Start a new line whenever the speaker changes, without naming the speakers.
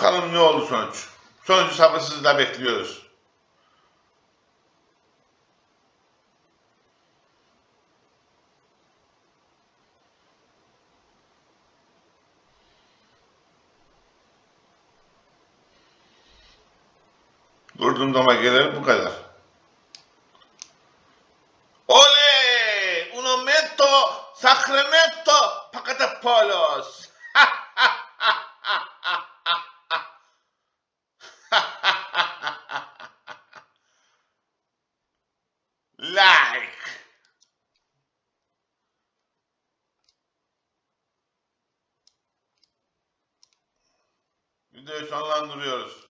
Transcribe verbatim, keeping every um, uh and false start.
Bakalım ne oldu sonuç. Sonucu sabırsızlıkla bekliyoruz. Vurduğumda gelir bu kadar. Oley! Un momento Sacramento Pacatepolos. Like. Videoyu sonlandırıyoruz.